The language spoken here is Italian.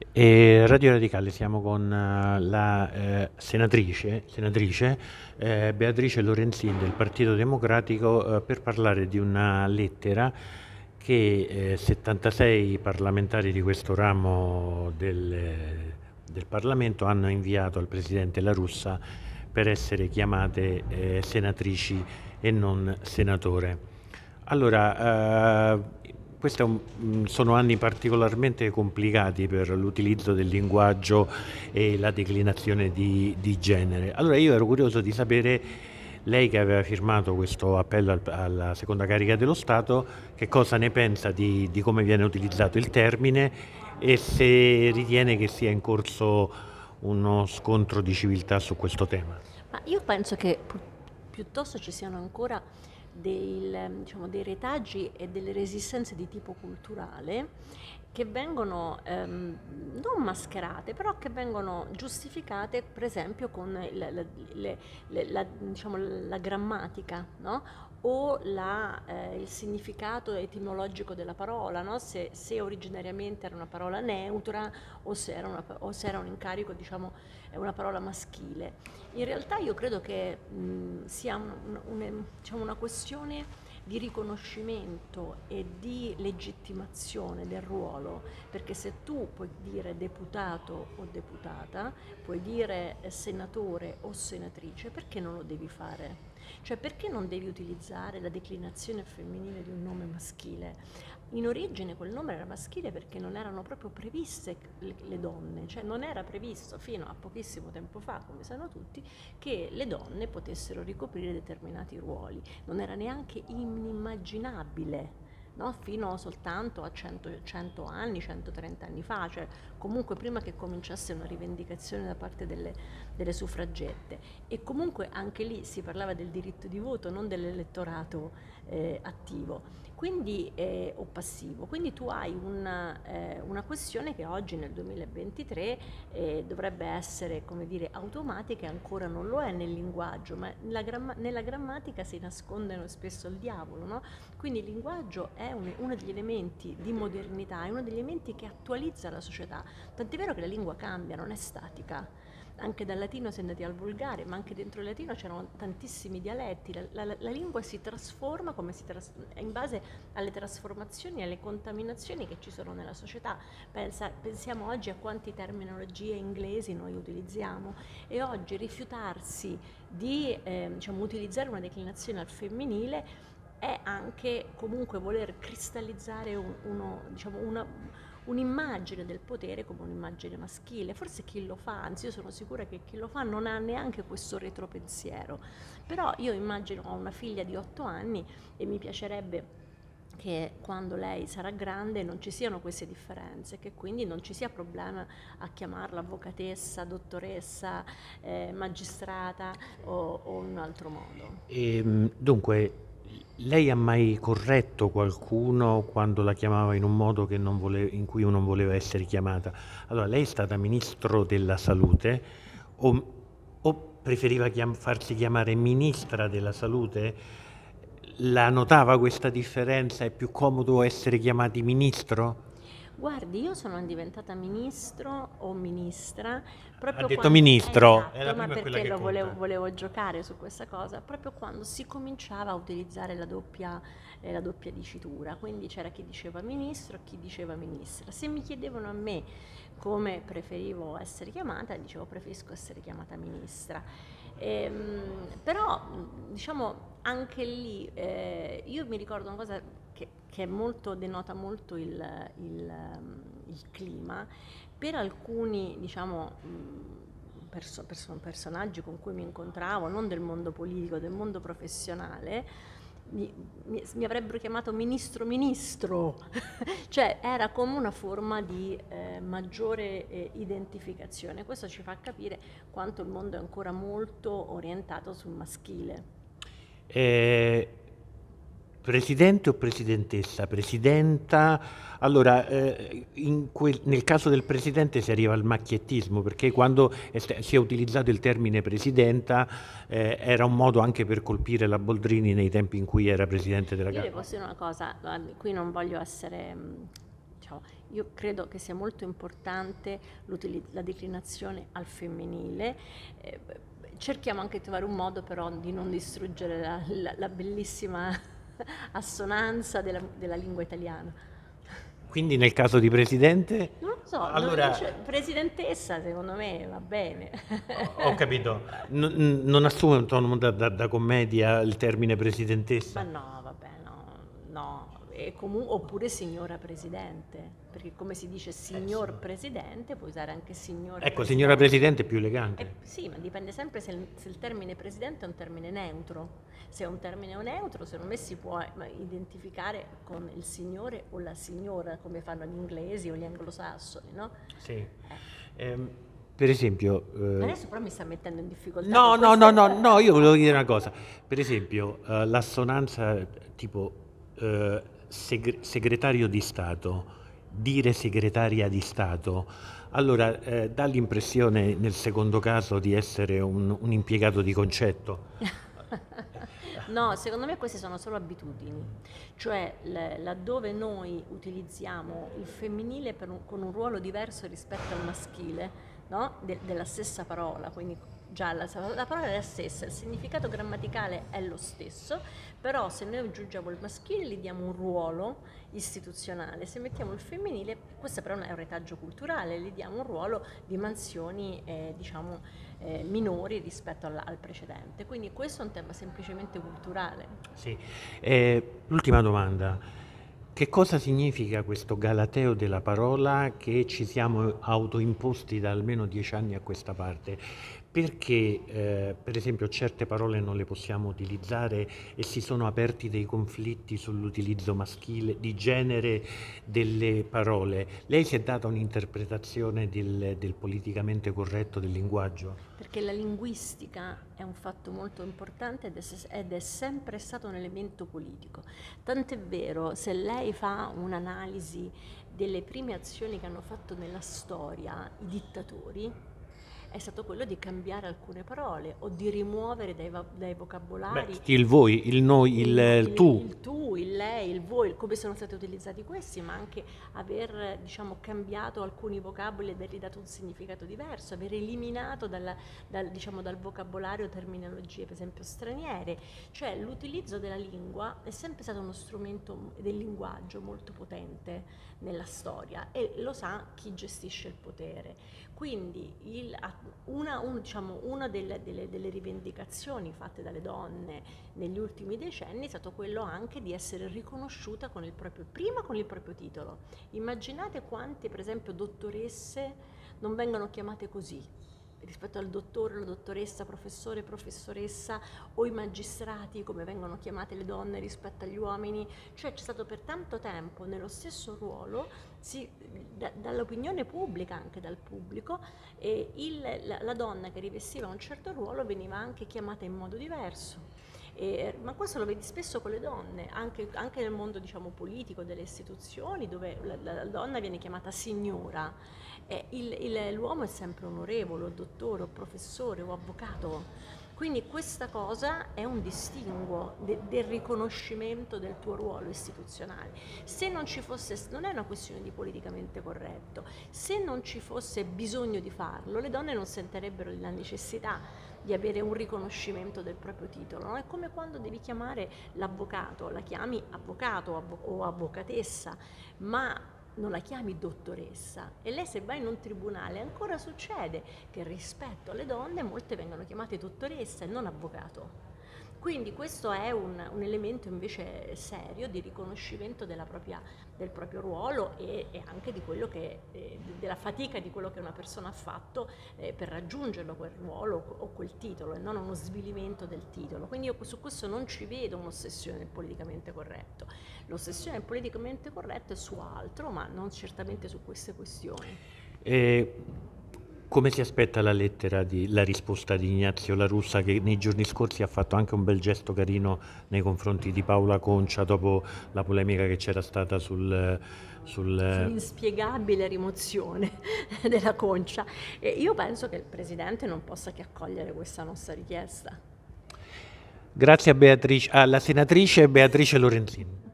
Radio Radicale, siamo con la senatrice Beatrice Lorenzin del Partito Democratico per parlare di una lettera che 76 parlamentari di questo ramo del Parlamento hanno inviato al Presidente La Russa per essere chiamate senatrici e non senatore. Allora, sono anni particolarmente complicati per l'utilizzo del linguaggio e la declinazione di genere. Allora io ero curioso di sapere, lei che aveva firmato questo appello alla seconda carica dello Stato, che cosa ne pensa di come viene utilizzato il termine e se ritiene che sia in corso uno scontro di civiltà su questo tema. Ma io penso che piuttosto ci siano ancora dei retaggi e delle resistenze di tipo culturale che vengono non mascherate, però che vengono giustificate per esempio con la grammatica, no? O il significato etimologico della parola, no? Se originariamente era una parola neutra o se era un incarico, diciamo, è una parola maschile. In realtà io credo che sia diciamo, una questione di riconoscimento e di legittimazione del ruolo, perché se tu puoi dire deputato o deputata, puoi dire senatore o senatrice, perché non lo devi fare? Cioè perché non devi utilizzare la declinazione femminile di un nome maschile? In origine quel nome era maschile perché non erano proprio previste le donne, cioè non era previsto fino a pochissimo tempo fa, come sanno tutti, che le donne potessero ricoprire determinati ruoli. Non era neanche inimmaginabile, no? Fino soltanto a 100 anni, 130 anni fa, cioè comunque prima che cominciasse una rivendicazione da parte delle suffragette. E comunque anche lì si parlava del diritto di voto, non dell'elettorato attivo. Quindi, o passivo. Quindi tu hai una questione che oggi nel 2023 dovrebbe essere, come dire, automatica e ancora non lo è nel linguaggio, ma nella grammatica si nasconde spesso il diavolo, no? Quindi il linguaggio è uno degli elementi di modernità, è uno degli elementi che attualizza la società, tant'è vero che la lingua cambia, non è statica. Anche dal latino si è andati al volgare, ma anche dentro il latino c'erano tantissimi dialetti, la lingua si trasforma in base alle trasformazioni e alle contaminazioni che ci sono nella società. Pensiamo oggi a quante terminologie inglesi noi utilizziamo e oggi rifiutarsi di diciamo, utilizzare una declinazione al femminile è anche comunque voler cristallizzare diciamo, un'immagine del potere come un'immagine maschile. Forse chi lo fa, anzi io sono sicura che chi lo fa non ha neanche questo retropensiero, però io immagino ho una figlia di 8 anni e mi piacerebbe che quando lei sarà grande non ci siano queste differenze, che quindi non ci sia problema a chiamarla avvocatessa, dottoressa, magistrata o in un altro modo. Dunque, lei ha mai corretto qualcuno quando la chiamava in un modo in cui non voleva essere chiamata? Allora, lei è stata ministro della salute o preferiva farsi chiamare ministra della salute? La notava questa differenza? È più comodo essere chiamati ministro? Guardi, io sono diventata ministro o ministra Ha proprio detto quando, ministro, è la esatto, ma prima è quella perché che conta. volevo giocare su questa cosa, proprio quando si cominciava a utilizzare la doppia dicitura, quindi c'era chi diceva ministro e chi diceva ministra. Se mi chiedevano a me come preferivo essere chiamata, dicevo preferisco essere chiamata ministra. Però, diciamo, anche lì io mi ricordo una cosa che denota molto il clima. Per alcuni, diciamo, personaggi con cui mi incontravo, non del mondo politico, del mondo professionale, mi avrebbero chiamato ministro, cioè era come una forma di maggiore identificazione. Questo ci fa capire quanto il mondo è ancora molto orientato sul maschile. Eh, Presidente o presidentessa? Presidenta. Allora, nel caso del presidente si arriva al macchiettismo, perché quando si è utilizzato il termine presidenta era un modo anche per colpire la Boldrini nei tempi in cui era presidente della Io le Camera. posso dire una cosa, guardi, qui non voglio essere diciamo, Io credo che sia molto importante la declinazione al femminile. Cerchiamo anche di trovare un modo però di non distruggere la bellissima assonanza della lingua italiana. Quindi nel caso di presidente? Non lo so, Allora, presidentessa secondo me va bene. ho capito, non assume un tono da commedia il termine Ma presidentessa? no, vabbè, no. Oppure signora presidente, perché come si dice signor presidente, puoi usare anche signor Ecco, signora presidente. presidente è più elegante. Sì, ma dipende sempre se il termine presidente è un termine neutro. Se è un termine neutro, secondo me si può identificare con il signore o la signora, come fanno gli inglesi o gli anglosassoni, no? Sì. Per esempio... Adesso però mi sta mettendo in difficoltà. No, io volevo dire una cosa. Per esempio, l'assonanza tipo segretario di Stato, dire segretaria di Stato, allora dà l'impressione nel secondo caso di essere un impiegato di concetto. No, secondo me queste sono solo abitudini, cioè laddove noi utilizziamo il femminile con un ruolo diverso rispetto al maschile, no? Della stessa parola, quindi già la parola è la stessa, il significato grammaticale è lo stesso, però se noi aggiungiamo il maschile gli diamo un ruolo istituzionale, se mettiamo il femminile, questo però è un retaggio culturale, gli diamo un ruolo di mansioni minori rispetto al precedente, quindi questo è un tema semplicemente culturale. Sì. L'ultima domanda. Che cosa significa questo galateo della parola che ci siamo autoimposti da almeno 10 anni a questa parte? Perché, per esempio, certe parole non le possiamo utilizzare e si sono aperti dei conflitti sull'utilizzo maschile, di genere delle parole. Lei si è data un'interpretazione del politicamente corretto del linguaggio? Perché la linguistica è un fatto molto importante ed è sempre stato un elemento politico. Tant'è vero, se lei fa un'analisi delle prime azioni che hanno fatto nella storia i dittatori, è stato quello di cambiare alcune parole o di rimuovere dai vocabolari Il voi, il noi, il tu. il tu, il lei, il voi, come sono stati utilizzati questi, ma anche aver cambiato alcuni vocaboli ed aver ridato un significato diverso, aver eliminato dal vocabolario terminologie per esempio straniere, cioè l'utilizzo della lingua è sempre stato uno strumento del linguaggio molto potente nella storia e lo sa chi gestisce il potere. Quindi una delle rivendicazioni fatte dalle donne negli ultimi decenni è stato quello anche di essere riconosciuta prima con il proprio titolo. Immaginate quante, per esempio, dottoresse non vengono chiamate così rispetto al dottore, la dottoressa, professore, professoressa o i magistrati come vengono chiamate le donne rispetto agli uomini, cioè c'è stato per tanto tempo nello stesso ruolo dall'opinione pubblica, anche dal pubblico, la donna che rivestiva un certo ruolo veniva anche chiamata in modo diverso. Ma questo lo vedi spesso con le donne, anche nel mondo politico, delle istituzioni, dove la donna viene chiamata signora, l'uomo è sempre onorevole, o dottore, o professore, o avvocato. Quindi questa cosa è un distinguo del riconoscimento del tuo ruolo istituzionale. Se non ci fosse, non è una questione di politicamente corretto, se non ci fosse bisogno di farlo, le donne non sentirebbero la necessità di avere un riconoscimento del proprio titolo, no? È come quando devi chiamare l'avvocato, la chiami avvocato o avvocatessa, ma non la chiami dottoressa. E lei, se va in un tribunale, ancora succede che rispetto alle donne molte vengono chiamate dottoressa e non avvocato. Quindi questo è un elemento invece serio di riconoscimento del proprio ruolo e anche di quello della fatica di quello che una persona ha fatto per raggiungerlo quel ruolo o quel titolo, e non uno svilimento del titolo. Quindi io su questo non ci vedo un'ossessione del politicamente corretto. L'ossessione del politicamente corretto è su altro, ma non certamente su queste questioni. Come si aspetta la risposta di Ignazio La Russa, che nei giorni scorsi ha fatto anche un bel gesto carino nei confronti di Paola Concia dopo la polemica che c'era stata sull'inspiegabile rimozione della Concia? Io penso che il Presidente non possa che accogliere questa nostra richiesta. Grazie alla senatrice Beatrice Lorenzin.